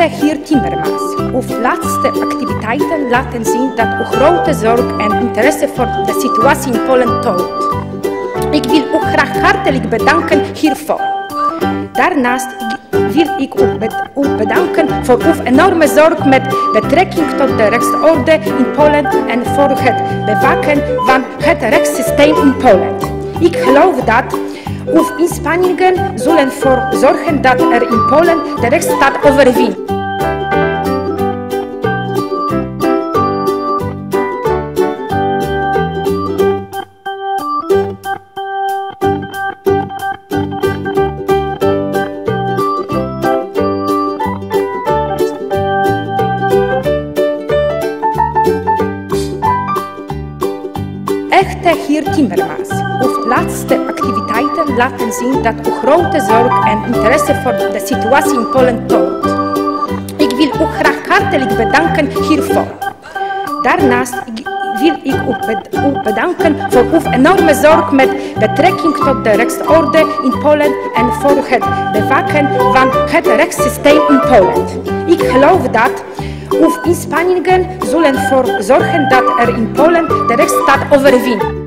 heer Timmermans. Uw laatste activiteiten laten zien dat u grote zorg en interesse voor de situatie in Polen toont. Ik wil u graag hartelijk bedanken hiervoor. Daarnaast wil ik u bedanken voor uw enorme zorg met betrekking tot de rechtsorde in Polen en voor het bewaken van het rechtssysteem in Polen. Ik geloof dat uw inspanningen zullen ervoor zorgen dat er in Polen de rechtsstaat overwint. Echte heer Timmermans, uw laatste activiteiten laten zien dat u grote zorg en interesse voor de situatie in Polen toont. Ik wil u graag hartelijk bedanken hiervoor. Daarnaast wil ik u bedanken voor uw enorme zorg met betrekking tot de rechtsorde in Polen en voor het bewaken van het rechtssysteem in Polen. Ik geloof dat uw inspanningen zullen ervoor zorgen dat er in Polen de rechtsstaat overwint.